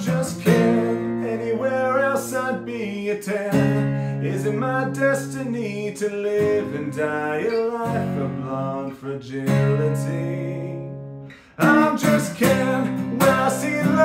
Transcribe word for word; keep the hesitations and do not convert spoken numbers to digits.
just can't. Anywhere else I'd be a ten. Is it my destiny to live and die a life of blonde fragility? I just can't. When I see